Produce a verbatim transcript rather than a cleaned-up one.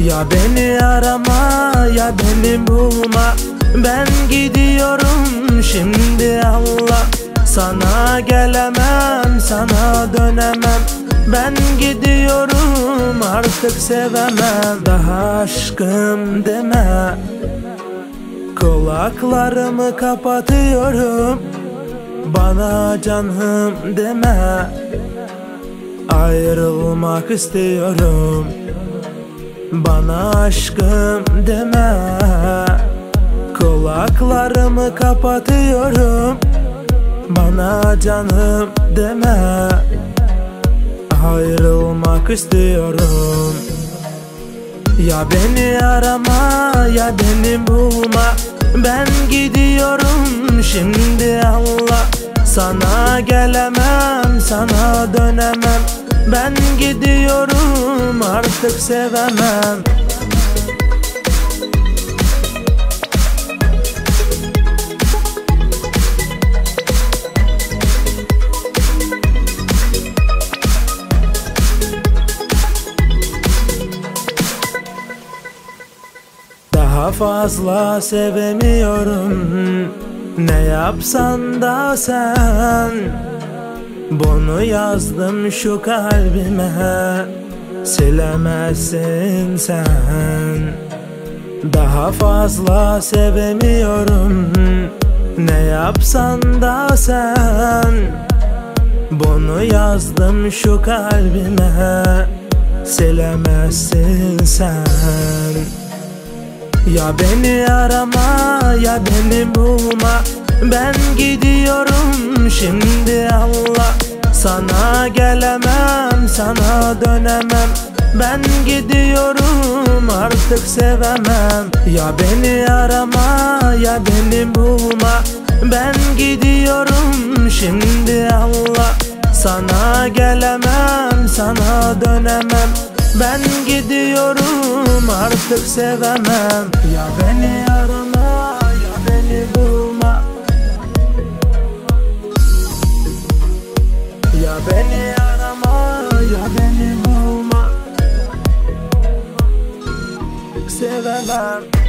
Ya beni arama, ya beni bulma. Ben gidiyorum şimdi Allah. Sana gelemem, sana dönemem. Ben gidiyorum artık sevemem. Daha aşkım deme. Kulaklarımı kapatıyorum. Bana canım deme. Ayrılmak istiyorum. Bana aşkım deme. Kulaklarımı kapatıyorum. Bana canım deme. Ayrılmak istiyorum. Ya beni arama, ya beni bulma. Ben gidiyorum şimdi Allah. Sana gelemem, sana dönemem. Ben gidiyorum artık sevemem. Daha fazla sevemiyorum. Ne yapsan da sen. Bunu yazdım şu kalbime. Silemezsin sen. Daha fazla sevemiyorum. Ne yapsan da sen. Bunu yazdım şu kalbime. Silemezsin sen. Ya beni arama, ya beni bulma. Ben gidiyorum şimdi Allah. Sana gelemem, sana dönemem. Ben gidiyorum artık sevemem. Ya beni arama, ya beni bulma. Ben gidiyorum şimdi Allah. Sana gelemem, sana dönemem. Ben gidiyorum artık sevemem. Ya beni arama, ya beni bulma. Ya beni arama, ya beni bulma. Sevemem.